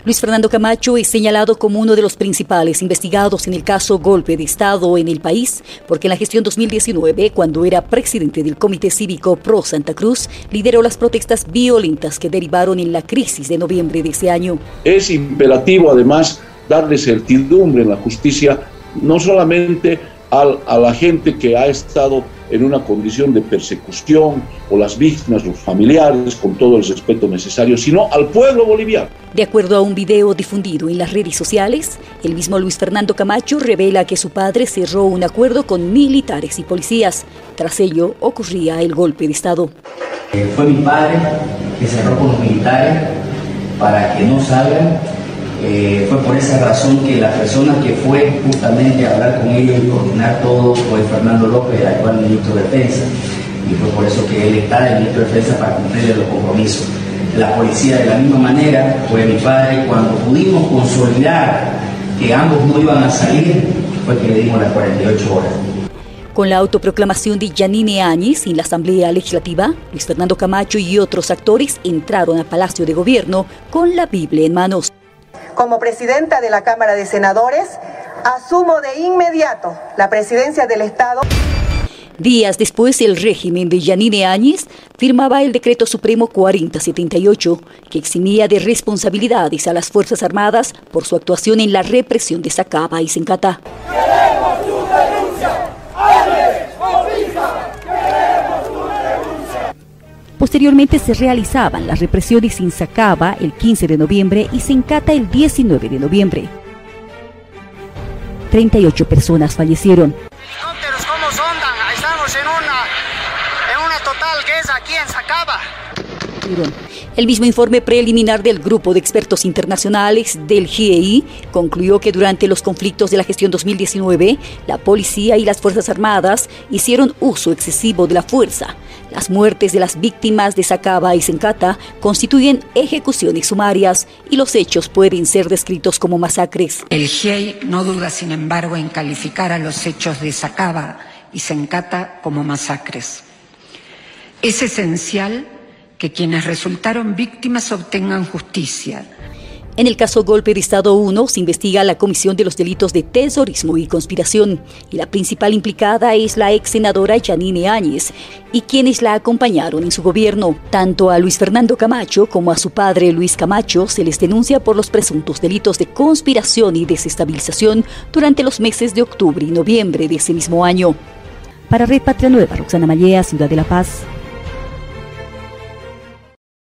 Luis Fernando Camacho es señalado como uno de los principales investigados en el caso Golpe de Estado en el país, porque en la gestión 2019, cuando era presidente del Comité Cívico Pro Santa Cruz, lideró las protestas violentas que derivaron en la crisis de noviembre de ese año. Es imperativo, además, darle certidumbre en la justicia, no solamente a la gente que ha estado en una condición de persecución, o las víctimas, los familiares, con todo el respeto necesario, sino al pueblo boliviano. De acuerdo a un video difundido en las redes sociales, el mismo Luis Fernando Camacho revela que su padre cerró un acuerdo con militares y policías. Tras ello, ocurría el golpe de Estado. Fue mi padre que cerró con los militares para que no salgan. Fue por esa razón que la persona que fue justamente a hablar con ellos y coordinar todo fue Fernando López, el actual ministro de Defensa, y fue por eso que él está el ministro de Defensa para cumplir los compromisos. La policía de la misma manera fue mi padre, y cuando pudimos consolidar que ambos no iban a salir, fue que le dimos las 48 horas. Con la autoproclamación de Yanine Áñez en la Asamblea Legislativa, Luis Fernando Camacho y otros actores entraron al Palacio de Gobierno con la Biblia en manos. Como presidenta de la Cámara de Senadores, asumo de inmediato la presidencia del Estado. Días después, el régimen de Yanine Áñez firmaba el Decreto Supremo 4078, que eximía de responsabilidades a las Fuerzas Armadas por su actuación en la represión de Sacaba y Sencata. ¡Queremos tu denuncia! ¡Hable! ¡Oficia! ¡Queremos tu denuncia! Posteriormente se realizaban las represiones en Sacaba el 15 de noviembre y Sencata el 19 de noviembre. 38 personas fallecieron. Helicópteros, ¿cómo sondan? Estamos en una total guerra aquí en Sacaba. El mismo informe preliminar del Grupo de Expertos Internacionales del GIEI concluyó que durante los conflictos de la gestión 2019, la policía y las Fuerzas Armadas hicieron uso excesivo de la fuerza. Las muertes de las víctimas de Sacaba y Sencata constituyen ejecuciones sumarias y los hechos pueden ser descritos como masacres. El GIEI no duda, sin embargo, en calificar a los hechos de Sacaba y Sencata como masacres. Es esencial que quienes resultaron víctimas obtengan justicia. En el caso Golpe de Estado 1 se investiga la comisión de los delitos de terrorismo y conspiración, y la principal implicada es la ex senadora Yanine Áñez y quienes la acompañaron en su gobierno. Tanto a Luis Fernando Camacho como a su padre Luis Camacho se les denuncia por los presuntos delitos de conspiración y desestabilización durante los meses de octubre y noviembre de ese mismo año. Para Red Patria Nueva, Roxana Mallea, Ciudad de La Paz.